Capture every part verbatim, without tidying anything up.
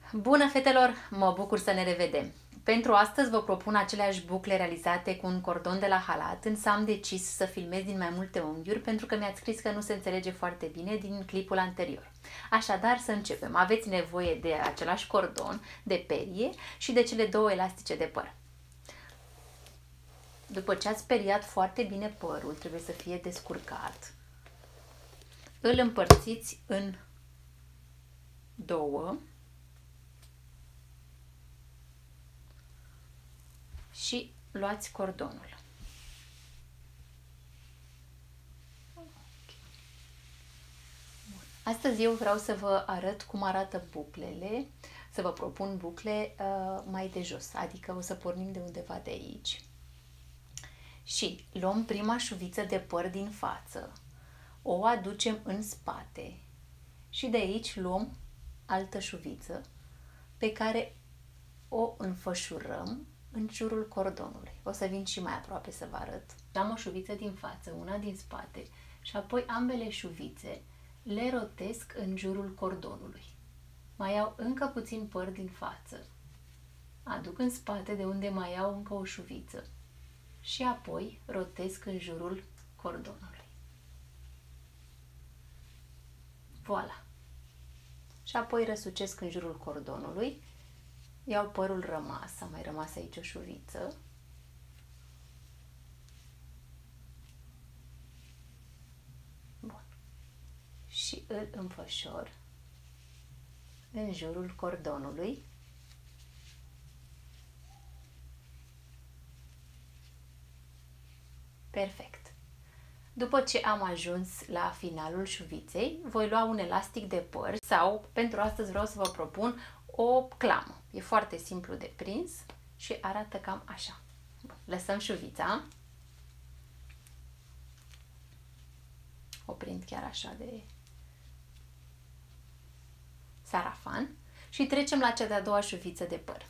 Bună, fetelor! Mă bucur să ne revedem! Pentru astăzi vă propun aceleași bucle realizate cu un cordon de la halat, însă am decis să filmez din mai multe unghiuri pentru că mi-ați scris că nu se înțelege foarte bine din clipul anterior. Așadar, să începem. Aveți nevoie de același cordon, de perie și de cele două elastice de păr. După ce ați periat foarte bine părul, trebuie să fie descurcat. Îl împărțiți în două și luați cordonul. Astăzi eu vreau să vă arăt cum arată buclele, să vă propun bucle uh, mai de jos, adică o să pornim de undeva de aici. Și luăm prima șuviță de păr din față, o aducem în spate și de aici luăm altă șuviță pe care o înfășurăm în jurul cordonului. O să vin și mai aproape să vă arăt. Am o șuviță din față, una din spate și apoi ambele șuvițe le rotesc în jurul cordonului. Mai iau încă puțin păr din față, aduc în spate de unde mai iau încă o șuviță și apoi rotesc în jurul cordonului. Voilà! Și apoi răsucesc în jurul cordonului. Iau părul rămas, a mai rămas aici o șuviță. Bun. Și îl înfășor în jurul cordonului. Perfect. După ce am ajuns la finalul șuviței, voi lua un elastic de păr sau, pentru astăzi vreau să vă propun o clamă. E foarte simplu de prins și arată cam așa. Bun. Lăsăm șuvița. O prind chiar așa de sarafan și trecem la cea de-a doua șuviță de păr.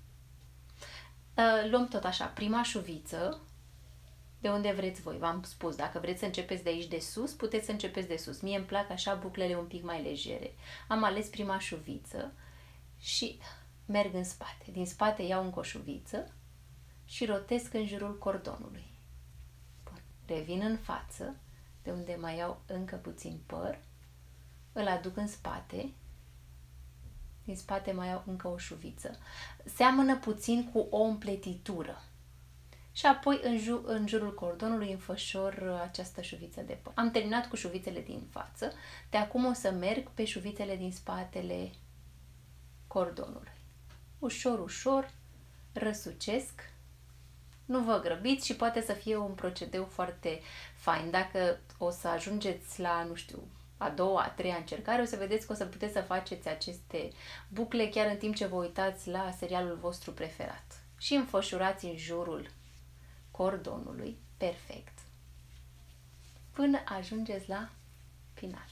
Luăm tot așa, prima șuviță, de unde vreți voi. V-am spus, dacă vreți să începeți de aici de sus, puteți să începeți de sus. Mie îmi plac așa buclele un pic mai legere. Am ales prima șuviță și merg în spate. Din spate iau încă o șuviță și rotesc în jurul cordonului. Bun. Revin în față, de unde mai iau încă puțin păr, îl aduc în spate, din spate mai iau încă o șuviță. Seamănă puțin cu o împletitură. Și apoi în, jur, în jurul cordonului înfășor această șuviță de păr. Am terminat cu șuvițele din față, de acum o să merg pe șuvițele din spatele cordonului. Ușor, ușor, răsucesc. Nu vă grăbiți și poate să fie un procedeu foarte fain. Dacă o să ajungeți la, nu știu, a doua, a treia încercare, o să vedeți că o să puteți să faceți aceste bucle chiar în timp ce vă uitați la serialul vostru preferat. Și înfășurați în jurul cordonului, perfect, până ajungeți la final.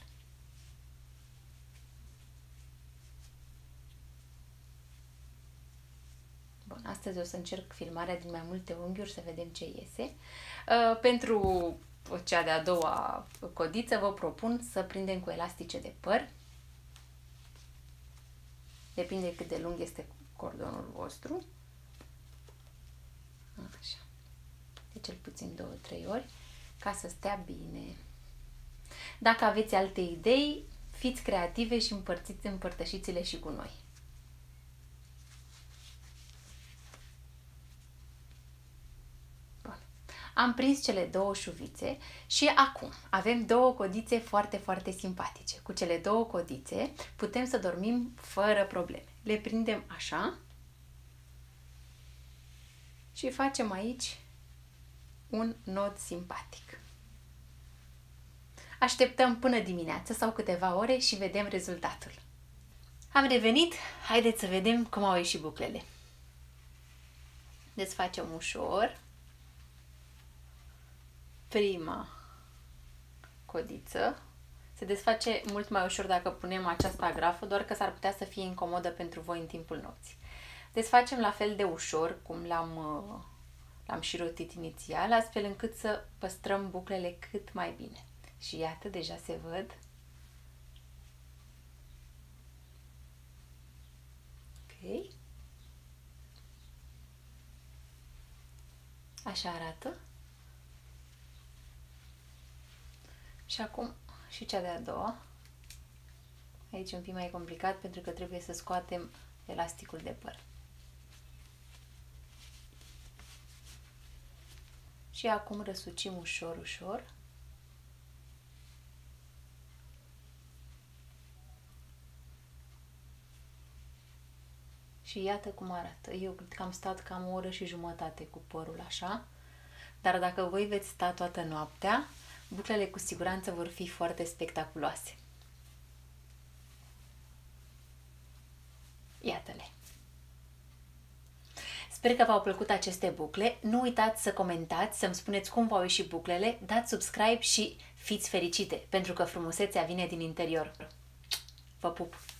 Bun, astăzi o să încerc filmarea din mai multe unghiuri să vedem ce iese. Uh, pentru cea de-a doua codiță vă propun să prindem cu elastice de păr. Depinde cât de lung este cordonul vostru. Așa. De cel puțin două trei ori, ca să stea bine. Dacă aveți alte idei, fiți creative și împărțiți, împărtășiți-le și cu noi. Bun. Am prins cele două șuvițe și acum avem două codițe foarte, foarte simpatice. Cu cele două codițe putem să dormim fără probleme. Le prindem așa și facem aici un nod simpatic. Așteptăm până dimineață sau câteva ore și vedem rezultatul. Am revenit, haideți să vedem cum au ieșit buclele. Desfacem ușor prima codiță. Se desface mult mai ușor dacă punem această agrafă, doar că s-ar putea să fie incomodă pentru voi în timpul nopții. Desfacem la fel de ușor cum l-am L-am și rotit inițial, astfel încât să păstrăm buclele cât mai bine. Și iată, deja se văd Așa arată. Și acum și cea de-a doua. Aici e un pic mai complicat pentru că trebuie să scoatem elasticul de păr. Și acum răsucim ușor, ușor. Și iată cum arată. Eu cred că am stat cam o oră și jumătate cu părul așa. Dar dacă voi veți sta toată noaptea, buclele cu siguranță vor fi foarte spectaculoase. Iată-le! Sper că v-au plăcut aceste bucle. Nu uitați să comentați, să-mi spuneți cum v-au ieșit buclele, dați subscribe și fiți fericite, pentru că frumusețea vine din interior. Vă pup!